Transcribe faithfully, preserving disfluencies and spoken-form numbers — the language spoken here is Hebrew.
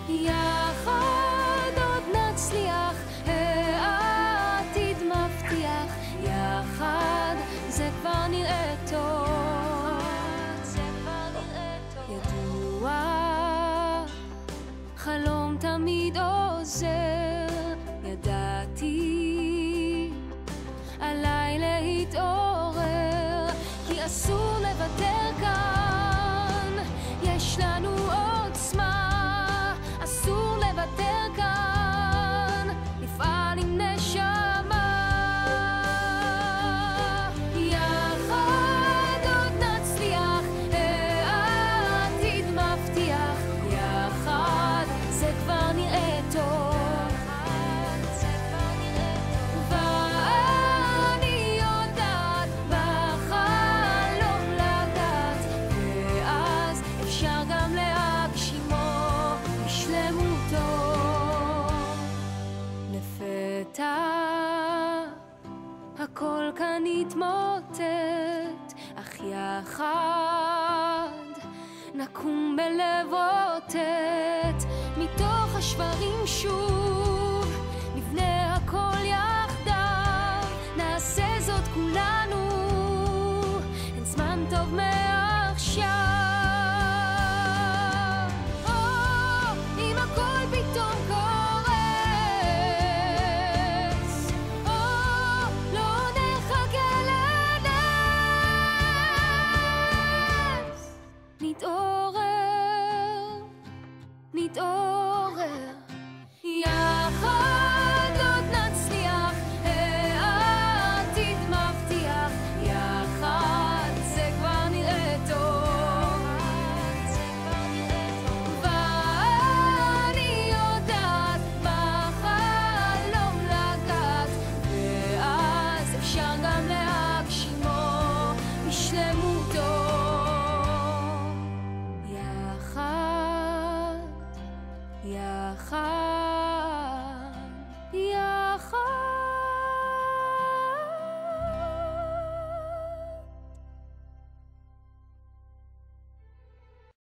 יחד עוד נצליח, העתיד מבטיח, יחד זה כבר נראה טוב, ידוע חלום תמיד עוזר, ידעתי עליי להתעורר, כי אסור לוותר כאן, יש לנו עוצמה, אסור לוותר כאן, נפעל עם נשמה, יחד עוד נצליח, העתיד מבטיח, יחד זה כבר נראה טוב, ואני יודעת בחלום לגעת, ואז אפשר גם להגשימו בשלמותו. לפתע הכל כאן יתמוטט, אך יחד נקום בלב רוטט, מתוך השברים שוב נבנה הכל יחדיו, נעשה זאת כולנו, אין זמן טוב מעכשיו. או, אם הכל פתאום קורס, או, לא נחכה לנס, נתעורר, נתעורר, יחד